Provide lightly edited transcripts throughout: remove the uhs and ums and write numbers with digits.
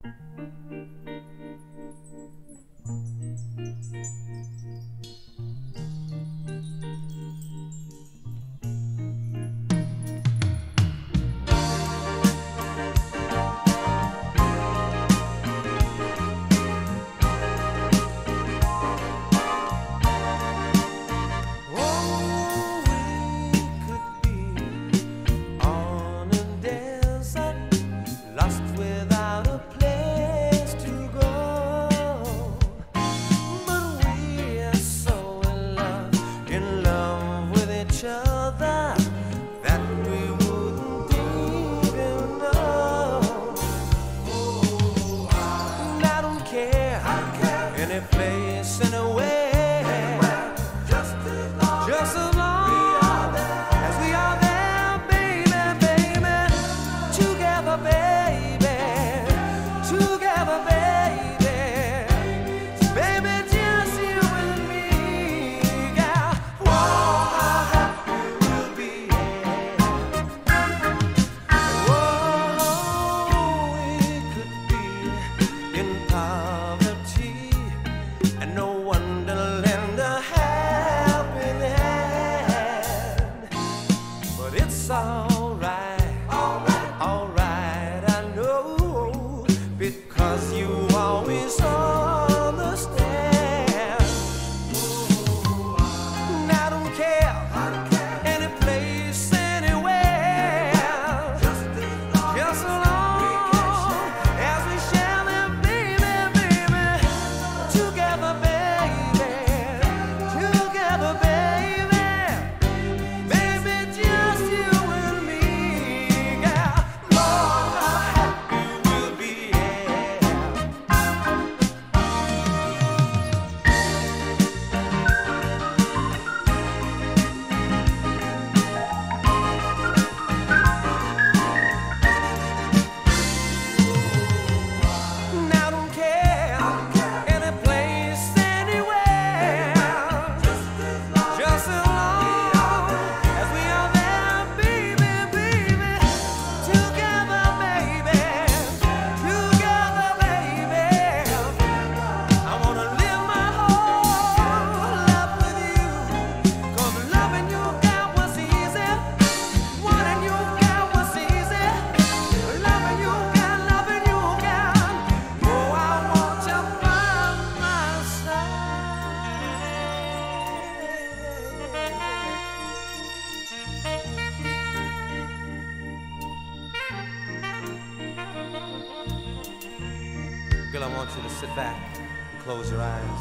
Girl, I want you to sit back and close your eyes.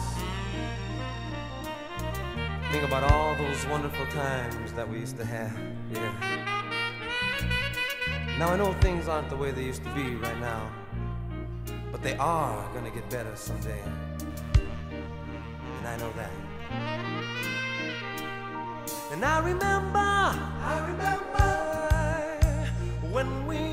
Think about all those wonderful times that we used to have, yeah. Now I know things aren't the way they used to be right now, but they are gonna get better someday, and I know that. And I remember when we